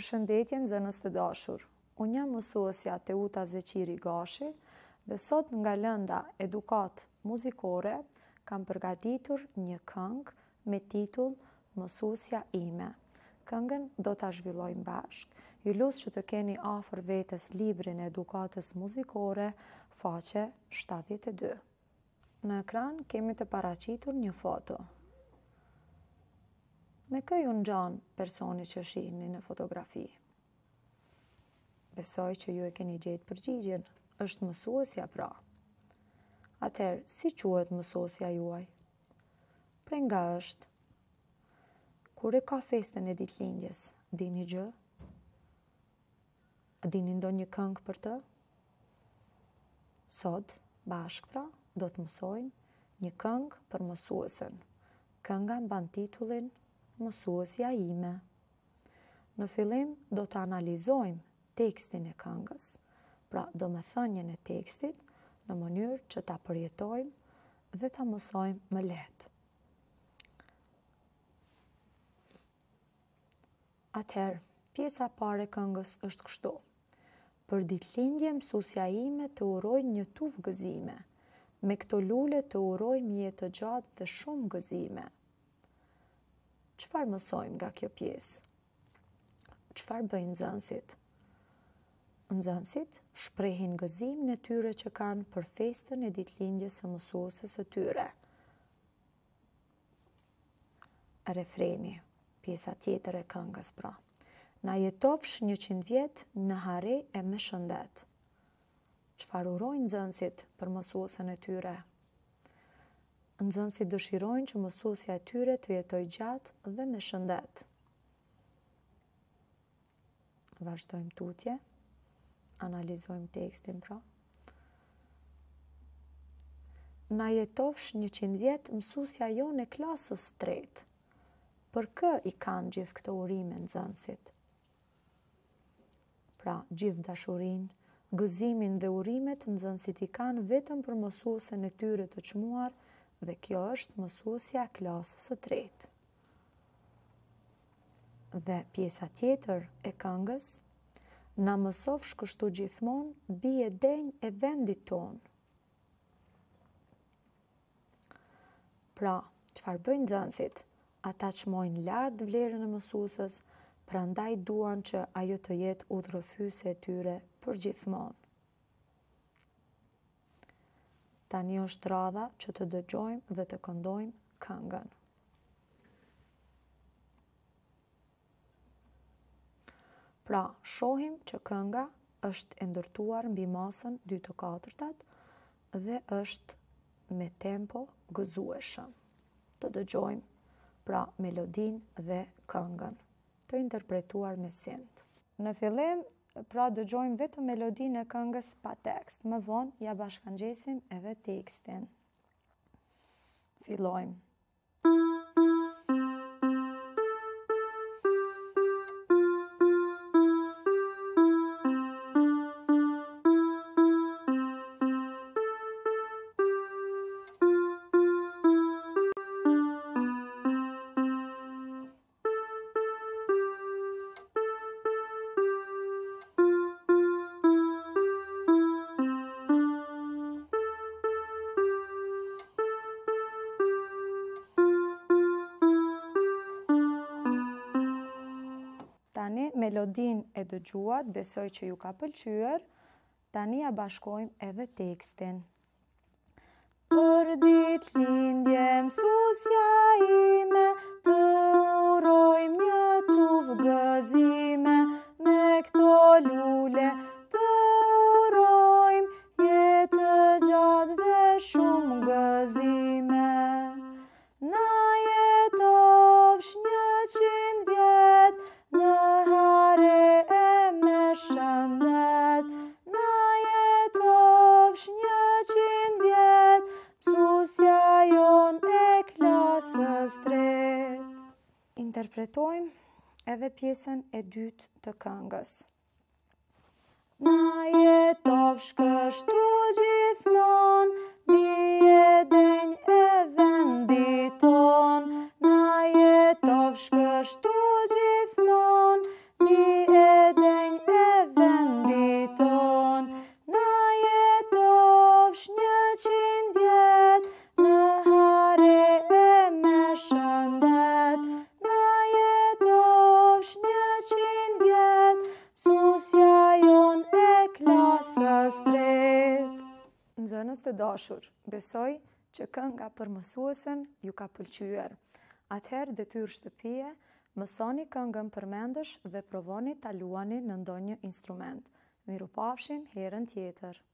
Përshëndetje nxënës të dashur. Unë jam mësuesja Teuta Zeqiri Gashi dhe sot nga lënda edukat muzikore kam përgatitur një këngë me titull Mësuesja ime. Këngën do ta zhvillojmë bashkë. Ju lut që të keni afër vetes librin e edukatës muzikore, faqe 72. Në ekran kemi të paraqitur një foto. Me kë ju ngjan personi që shihni në fotografi? Besoj që ju e keni gjetë përgjigjen. Është mësuesja pra. Atëherë, si quhet mësuesja juaj? Prej nga është? Kur e ka festën e ditëlindjes, dini gjë? Dini ndonjë këngë për të? Sot, bashkë pra, do të mësojmë një këngë për mësuesen. Kënga mban titullin Mësuesja ime. Në fillim do të analizojmë tekstin e këngës, pra domethënien e tekstit, në mënyrë që ta përjetojmë dhe ta mësojmë më lehtë. Atëherë, pjesa e parë e këngës është kështu. Për ditëlindje mësuesja ime të uroj një tufë gëzime. Me këto lule të uroj një jetë të gjatë dhe shumë gëzime. Çfarë mësojmë nga kjo pjesë? Çfarë bëjnë nxënësit? Nxënësit shprehin gëzimin e tyre që kanë për festën e ditëlindjes së mësueses së tyre. Refreni, pjesa tjetër e këngës pra. Na jetofsh 100 vjet në hare e me shëndet. Çfarë urojnë nxënësit për mësuesen e tyre? Nxënësit dëshirojnë që mësuesja e tyre të jetojë gjatë dhe me shëndet. Vazhdojmë tutje, analizojmë tekstin pra. Na jetofsh 100 vjet mësuesja jonë e klasës 3. Për kë i kanë gjithë këto urime nxënësit? Pra, gjithë dashurinë, gëzimin dhe urimet nxënësit i kanë vetëm për mësuesen e tyre të çmuar, dhe kjo është mësuesja e klasës së 3. Dhe pjesa tjetër e këngës, na mësofsh kështu gjithmonë bie denj e vendit tonë. Pra, çfarë bëjnë nxënësit? Ata çmojnë lart vlerën e mësuesës, prandaj duan që ajo të jetë udhërrëfyese e tyre për gjithmonë. Tani është radha që të dëgjojmë dhe të këndojmë këngën. Pra, shohim që kënga është e ndërtuar mbi masën 2/4 dhe është me tempo gëzueshëm. Të dëgjojmë pra melodinë dhe këngën, të interpretuar me synt. Në fillim, pra dëgjojmë vetëm melodinë e këngës pa tekst. Më vonë ja bashkangjesim edhe tekstin. Fillojmë. Tani, melodin e dëgjuat, besoj që ju ka pëlqyer. Tani ja bashkojmë edhe tekstin. Për ditëlindje mësuesja ime, të urojmë një tufë gëzime, me këto lule të urojmë jetë të gjatë dhe shumë gëzime. Na jetofsh 100 vjet në hare e me shëndet. Na jetofsh 100 vjet mësuesja jonë e klasës 3. Interpretojmë edhe pjesën e dytë të këngës. Na jetofsh kështu gjithmonë, bie denj e vendit tonë. Na jetofsh kështu gjithmonë, bie Nxënës të dashur, besoj që kënga për mësuesen ju ka pëlqyer. Atëherë detyrë shtëpie, mësoni këngën përmendësh dhe provoni ta luani në ndonjë instrument. Mirupafshim herën tjetër.